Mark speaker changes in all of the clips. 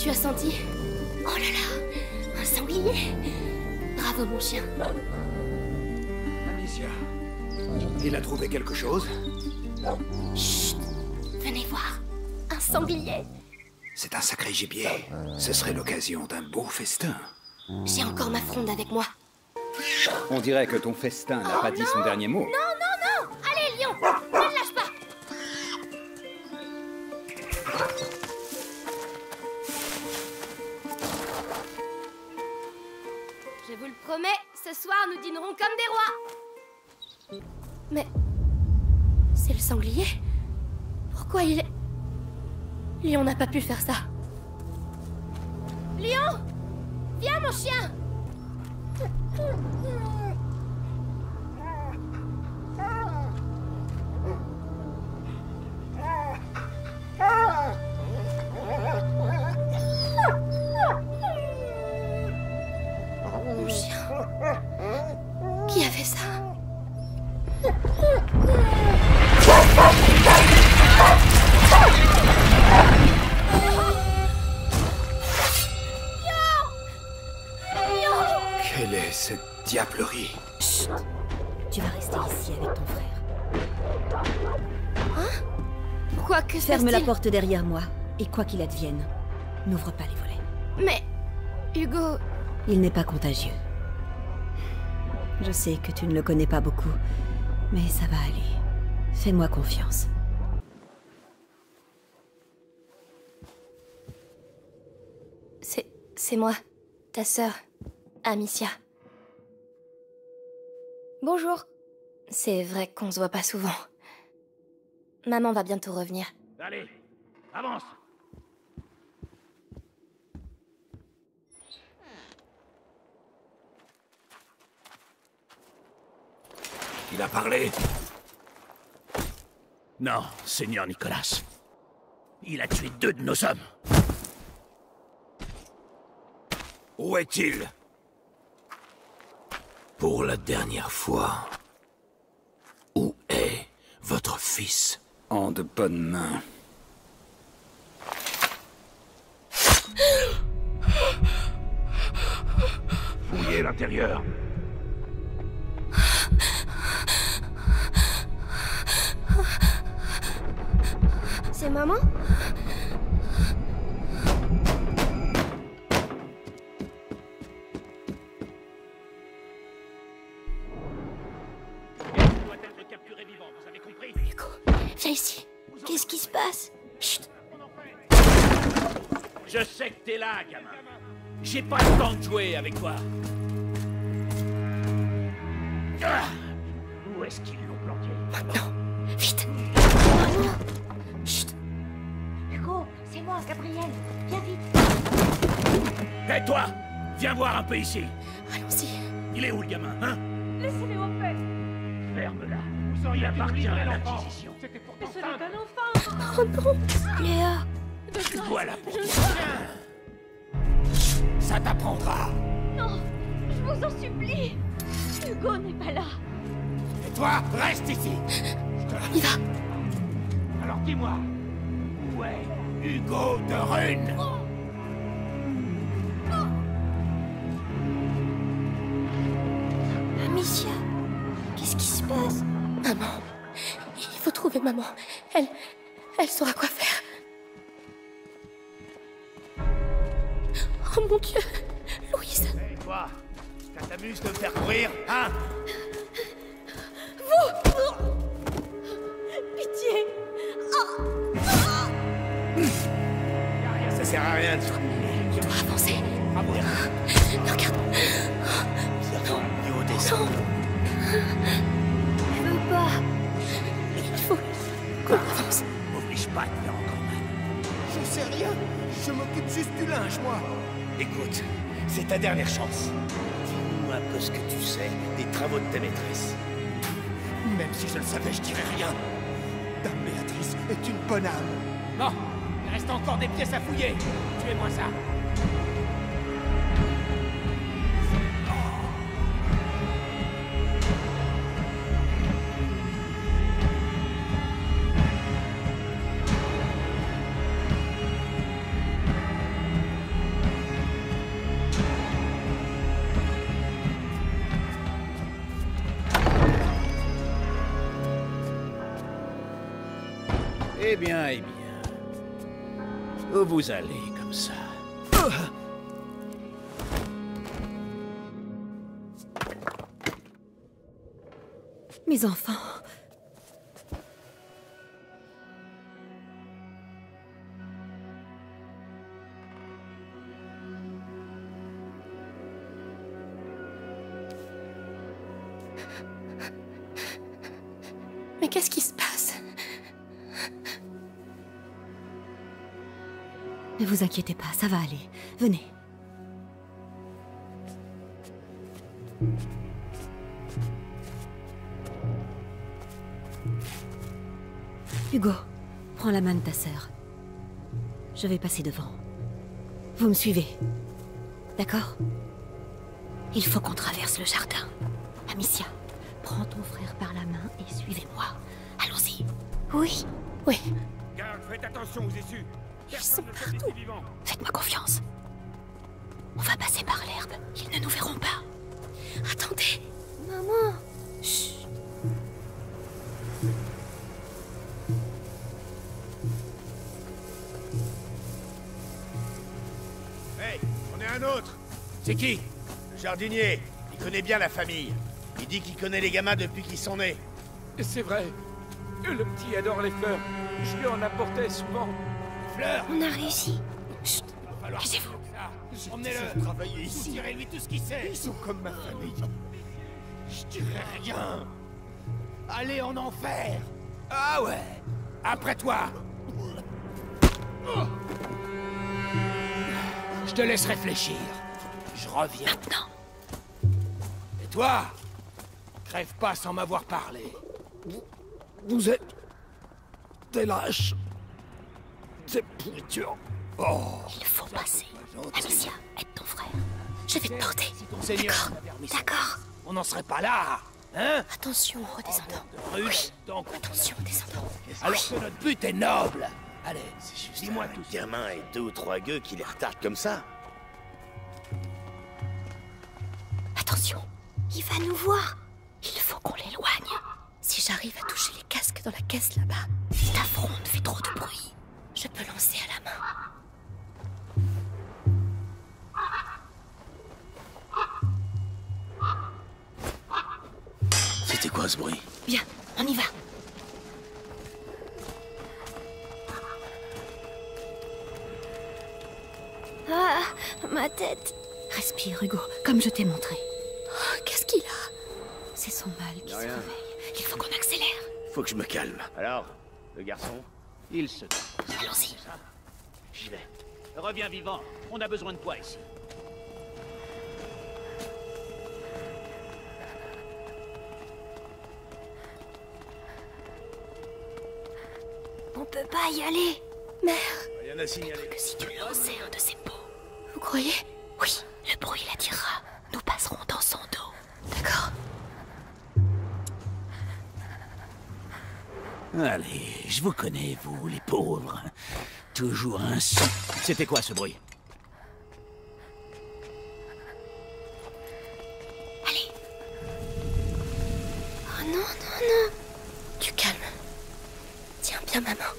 Speaker 1: Tu as senti? Oh là là, un sanglier! Bravo mon chien.
Speaker 2: Amicia, il a trouvé quelque chose?
Speaker 1: Chut! Venez voir. Un sanglier.
Speaker 2: C'est un sacré gibier. Ce serait l'occasion d'un beau festin.
Speaker 1: J'ai encore ma fronde avec moi.
Speaker 3: On dirait que ton festin n'a pas dit son dernier mot.
Speaker 1: Non, non, non! Allez, lion! Ne le lâche pas! Je vous le promets, ce soir nous dînerons comme des rois! Mais... c'est le sanglier? Pourquoi il est... Lion n'a pas pu faire ça. Lion! Viens mon chien! Mon chien... Qui a fait ça?
Speaker 2: Quelle est cette diablerie?
Speaker 4: Chut! Tu vas rester ici avec ton frère.
Speaker 1: Hein? Pourquoi que
Speaker 4: Ferme la
Speaker 1: se passe-t-il?
Speaker 4: porte derrière moi, et quoi qu'il advienne, n'ouvre pas les volets.
Speaker 1: Mais... Hugo...
Speaker 4: Il n'est pas contagieux. Je sais que tu ne le connais pas beaucoup, mais ça va aller. Fais-moi confiance.
Speaker 1: C'est moi, ta sœur, Amicia. Bonjour. C'est vrai qu'on se voit pas souvent. Maman va bientôt revenir.
Speaker 5: Allez, avance.
Speaker 2: Il a parlé?
Speaker 5: Non, Seigneur Nicolas. Il a tué 2 de nos hommes.
Speaker 2: Où est-il? Pour la dernière fois. Où est votre fils? En de bonnes mains.
Speaker 5: Fouillez l'intérieur.
Speaker 1: C'est maman?
Speaker 5: Il doit être capturé vivant, vous avez compris?
Speaker 1: Hugo, viens ici. Qu'est-ce qui se passe? Chut.
Speaker 5: Je sais que t'es là, gamin. J'ai pas le temps de jouer avec toi. Ah, où est-ce qu'ils l'ont planqué?
Speaker 1: Maintenant. Vite. Maman. Chut.
Speaker 6: Hugo, c'est moi, Gabriel. Viens vite.
Speaker 5: Hé, toi! Viens voir un peu ici.
Speaker 1: Allons-y.
Speaker 5: Il est où, le gamin, hein?
Speaker 6: Laissez-le en paix.
Speaker 5: Ferme-la. Il appartient à l'Inquisition.
Speaker 6: Mais ce n'est qu'un enfant.
Speaker 1: Oh non. Léa.
Speaker 5: Voilà pour toi. Ça t'apprendra.
Speaker 6: Non, je vous en supplie. Hugo n'est pas là.
Speaker 5: Et toi, reste ici.
Speaker 1: On y va.
Speaker 5: Alors dis-moi, où est Hugo de Rune?
Speaker 1: Amicia. Qu'est-ce qui se passe? Maman. Il faut trouver maman. Elle saura quoi faire. Oh mon Dieu. Louise.
Speaker 5: Hé, toi, ça t'amuse de me faire courir, hein?
Speaker 6: Pitié.
Speaker 5: Ça sert à rien de se
Speaker 1: On doit avancer.
Speaker 5: Bravo.
Speaker 1: Regarde.
Speaker 5: Bio descend.
Speaker 1: Je veux pas. Il faut qu'on avance.
Speaker 5: M'oblige pas à te faire encore mal.
Speaker 2: Je sais rien. Je m'occupe juste du linge, moi.
Speaker 5: Écoute, c'est ta dernière chance. Dis-nous un peu ce que tu sais des travaux de ta maîtresse.
Speaker 2: Même si je le savais, je dirais rien. Dame Béatrice est une bonne âme.
Speaker 5: Non, il reste encore des pièces à fouiller. Tuez-moi ça. Eh bien, eh bien. Où vous allez comme ça?
Speaker 4: Mes enfants...
Speaker 1: Mais qu'est-ce qui se passe?
Speaker 4: Ne vous inquiétez pas, ça va aller. Venez. Hugo, prends la main de ta sœur. Je vais passer devant. Vous me suivez. D'accord? Il faut qu'on traverse le jardin. Amicia, prends ton frère par la main et suivez-moi. Allons-y.
Speaker 1: Oui, oui.
Speaker 7: Garde, faites attention aux issues.
Speaker 1: Ils sont
Speaker 7: Personne ne
Speaker 1: partout.
Speaker 7: sortit vivant.
Speaker 4: Faites-moi confiance. On va passer par l'herbe. Ils ne nous verront pas.
Speaker 1: Attendez. Maman.
Speaker 4: Chut.
Speaker 5: Hey, on est un autre. C'est qui? Le jardinier. Il connaît bien la famille. Il dit qu'il connaît les gamins depuis qu'ils sont nés.
Speaker 7: C'est vrai. Le petit adore les fleurs. Je lui en apportais souvent.
Speaker 5: Fleurs.
Speaker 1: On a réussi.
Speaker 4: Chut. Cassez-vous.
Speaker 5: Emmenez-le. Travailler ici. Tirez-lui tout ce qu'il sait. Ils sont comme ma famille. Je dirai rien. Allez en enfer. Ah ouais. Après toi. Je te laisse réfléchir. Je reviens.
Speaker 4: Maintenant.
Speaker 5: Et toi? Crève pas sans m'avoir parlé. Vous êtes... des lâches. Des pourritures. Oh.
Speaker 4: Il faut passer. Amicia, aide ton frère. Je vais te porter.
Speaker 5: Si ton seigneur m'avait remis sa
Speaker 4: D'accord.
Speaker 5: place, on n'en serait pas là. Hein?
Speaker 1: Attention, redescendant.
Speaker 5: Ruche, donc.
Speaker 1: Attention, descendant.
Speaker 5: Alors que notre but est noble. Allez, dis-moi tout.
Speaker 8: Gamin et 2 ou 3 gueux qui les retardent comme ça.
Speaker 4: Attention. Il va nous voir. Il faut qu'on l'éloigne.
Speaker 1: Si j'arrive à toucher les casques dans la caisse là-bas,
Speaker 4: Ta fronde fait trop de bruit.
Speaker 1: je peux lancer à la main.
Speaker 8: C'était quoi ce bruit?
Speaker 4: Bien, on y va.
Speaker 1: Ah, ma tête.
Speaker 4: Respire, Hugo, comme je t'ai montré.
Speaker 1: Oh, qu'est-ce qu'il a?
Speaker 4: C'est son mal qui se réveille. Il faut qu'on accélère.
Speaker 8: Faut que je me calme. Alors, le garçon?
Speaker 5: Il se...
Speaker 4: Allons-y.
Speaker 8: J'y vais.
Speaker 9: Reviens vivant, on a besoin de toi ici.
Speaker 1: On peut pas y aller. Mère,
Speaker 8: Rien à signaler.
Speaker 4: Que si tu lançais un de ces pots.
Speaker 1: vous croyez?
Speaker 4: Oui, le bruit l'attirera. Nous passerons dans son dos.
Speaker 1: D'accord.
Speaker 5: Allez, je vous connais, vous, les pauvres. Toujours un son. C'était quoi ce bruit?
Speaker 4: Allez,
Speaker 1: Oh non, non, non. Du calme. Tiens bien ma main.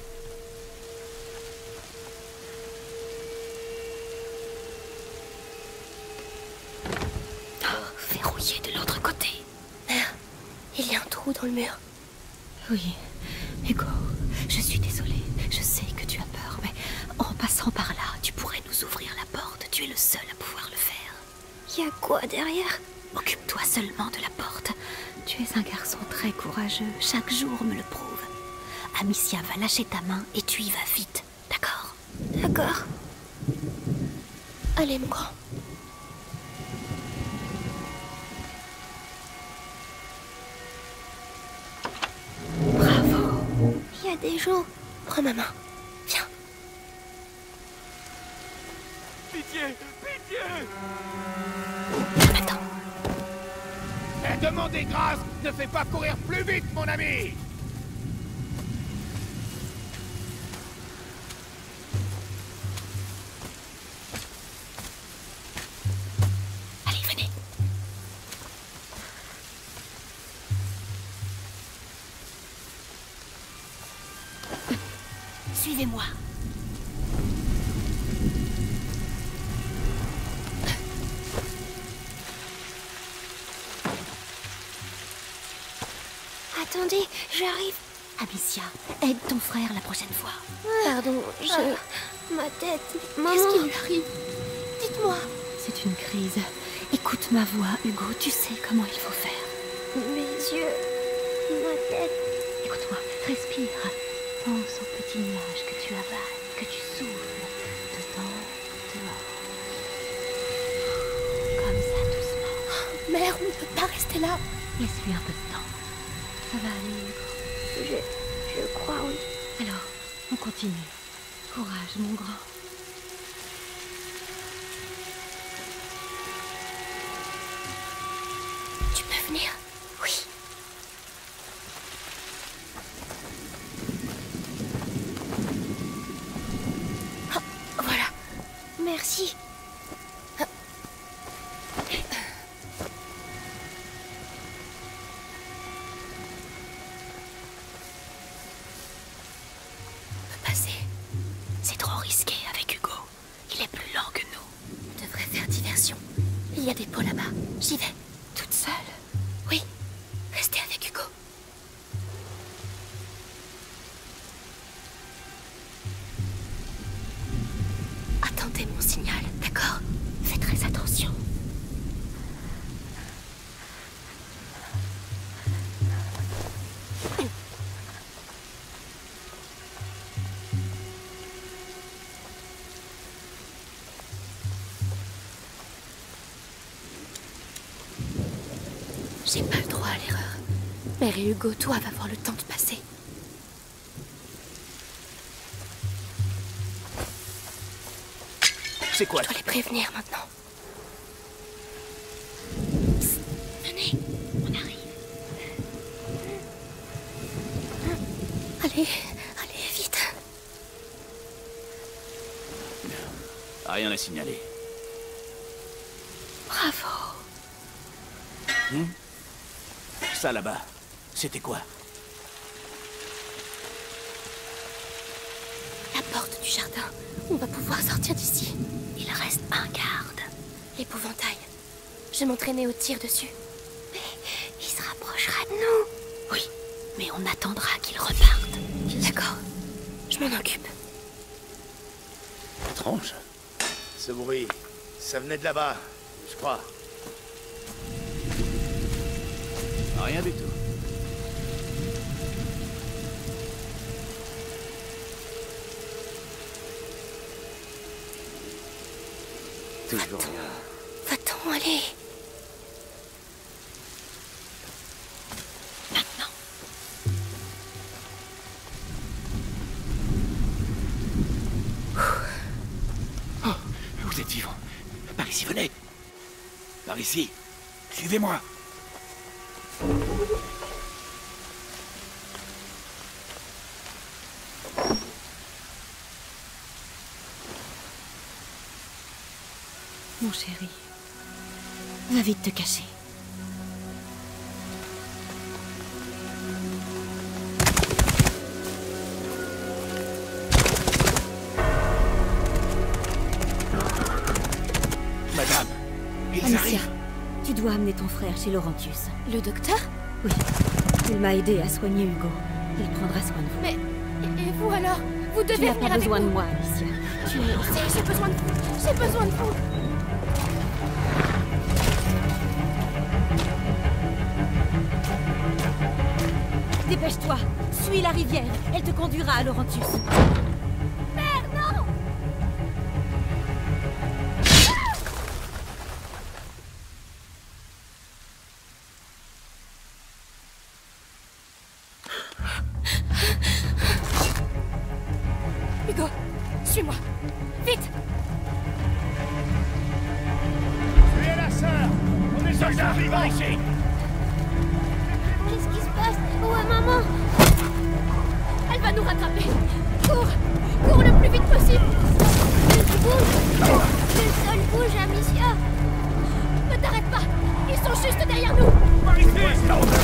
Speaker 4: verrouillé de l'autre côté.
Speaker 1: Mère, il y a un trou dans le mur.
Speaker 4: Oui, Hugo, je suis désolée. Je sais que tu as peur, mais en passant par là, tu pourrais nous ouvrir la porte. Tu es le seul à pouvoir le faire.
Speaker 1: Il y a quoi derrière?
Speaker 4: Occupe-toi seulement de la porte. Tu es un garçon très courageux. Chaque jour me le prouve. Amicia va lâcher ta main et tu y vas vite. D'accord?
Speaker 1: D'accord. Allez, mon grand.
Speaker 4: Bravo.
Speaker 1: Il y a des gens. Prends ma main. Viens.
Speaker 7: Pitié, pitié!
Speaker 4: Attends.
Speaker 5: Demandez grâce ne fait pas courir plus vite, mon ami!
Speaker 4: Allez, venez. Suivez-moi.
Speaker 1: Attendez, j'arrive.
Speaker 4: Amicia, aide ton frère la prochaine fois.
Speaker 1: Pardon, ma tête. Qu'est-ce qui lui arrive? Dites-moi.
Speaker 4: C'est une crise. Écoute ma voix, Hugo. Tu sais comment il faut faire.
Speaker 1: Mes yeux. Ma tête.
Speaker 4: Écoute-moi. Respire. Pense au petit nuage que tu avales, que tu souffles. Dedans, dehors. Comme ça, doucement.
Speaker 1: Mère, on ne peut pas rester là.
Speaker 4: Laisse-lui un peu de temps. Ça va aller, Hugo.
Speaker 1: Je crois, oui.
Speaker 4: Alors, on continue. Courage, mon grand.
Speaker 1: Tu peux venir? Oui. Oh, voilà. Merci.
Speaker 4: C'est trop risqué avec Hugo. Il est plus lent que nous.
Speaker 1: On devrait faire diversion. Il y a des pots là-bas. J'y vais.
Speaker 4: Toute seule?
Speaker 1: Oui. Restez avec Hugo. Attendez mon signal, d'accord? Faites très attention. J'ai pas le droit à l'erreur. Mère et Hugo doivent avoir le temps de passer.
Speaker 8: C'est quoi?
Speaker 1: Je dois les prévenir maintenant. Psst, venez, on arrive. Allez, vite.
Speaker 8: Rien à signaler.
Speaker 1: Bravo.
Speaker 8: Ça là-bas, c'était quoi?
Speaker 1: La porte du jardin. On va pouvoir sortir d'ici.
Speaker 4: Il reste un garde.
Speaker 1: L'épouvantail. Je m'entraînais au tir dessus.
Speaker 4: Mais il se rapprochera de nous. Oui, mais on attendra qu'il reparte.
Speaker 1: D'accord. Je m'en occupe.
Speaker 8: Étrange. Ce bruit, ça venait de là-bas, je crois. Rien du tout. Toujours rien.
Speaker 1: Va-t'en, allez.
Speaker 4: Maintenant.
Speaker 8: Oh, vous êtes vivant. Par ici, venez. Par ici. Suivez-moi.
Speaker 4: Mon chéri, va vite te cacher.
Speaker 8: Madame, ils
Speaker 4: Amicia,
Speaker 8: arrivent.
Speaker 4: tu dois amener ton frère chez Laurentius.
Speaker 1: Le docteur?
Speaker 4: Oui, il m'a aidé à soigner Hugo. Il prendra soin de vous.
Speaker 1: Mais... Et vous alors? Vous devez
Speaker 4: Tu n'as
Speaker 1: venir
Speaker 4: pas
Speaker 1: avec
Speaker 4: besoin de
Speaker 1: nous.
Speaker 4: moi, Amicia. Tu es...
Speaker 1: Si, j'ai besoin de vous. J'ai besoin de vous.
Speaker 4: Dépêche-toi, suis la rivière. Elle te conduira à Laurentius.
Speaker 1: Mère, non! Hugo, suis-moi. Vite!
Speaker 5: Tu es la sœur! On est soldats vivants ici!
Speaker 1: Qu'est-ce qui se passe? Où est maman? Elle va nous rattraper. Cours! Cours le plus vite possible! Tu bouges! Le sol bouge, Amicia! Ne t'arrête pas! Ils sont juste derrière nous!
Speaker 5: Par ici!